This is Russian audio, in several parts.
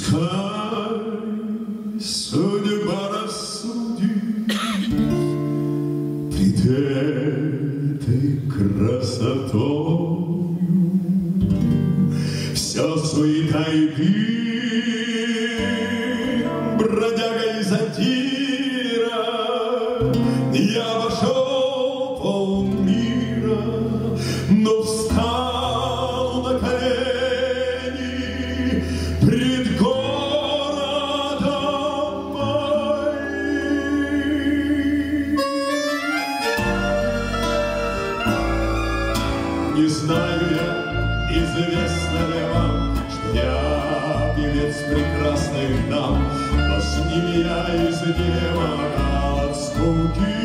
Пускай судьба рассудит пред этой красотою все суета и дым, бродяга из Атира. Я обошел полмира, но встал на колени пред городом моим. Не знаю я, известно ли вам, что я певец прекрасных дам, но с ними я изнемогал от скуки.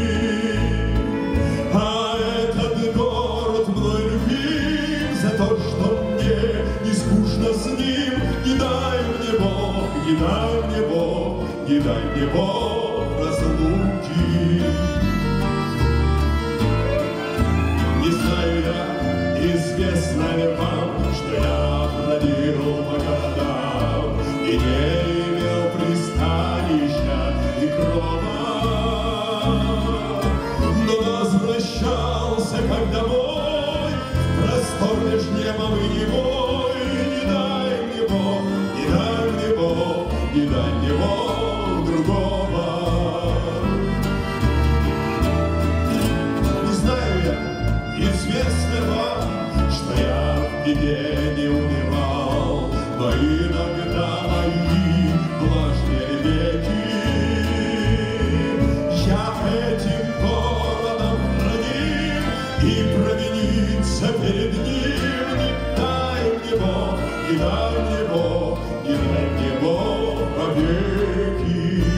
А этот город мной любим за то, что мне не скучно с ним. Не дай мне Бог, не дай мне Бог, не дай мне Бог разлуки. Не знаю я, известно ли вам, что я бродил по городам и не имел пристанища и крова, но возвращался как домой в простор меж небом и невой. Не дай мне Бог, не дай мне Бог, не дай мне Бог другого. Не знаю я, известно вам, что я в беде не унывал, но иногда мои влажные веки я этим городом родим, и провиниться перед ним. Не дай мне Бог, не дай мне Бог, не дай мне Бог повеки.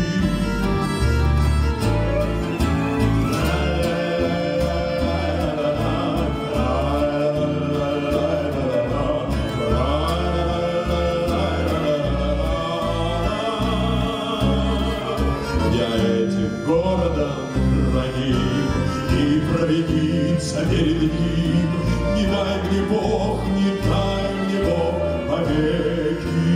Городом храним и провиниться перед ним. Не дай мне Бог, не дай мне Бог повеки.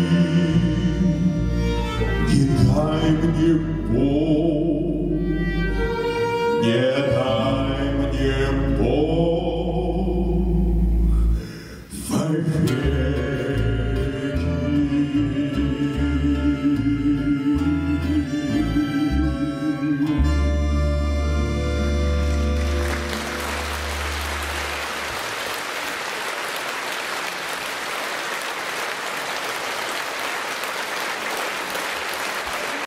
Не дай мне Бог, не дай мне Бог повеки.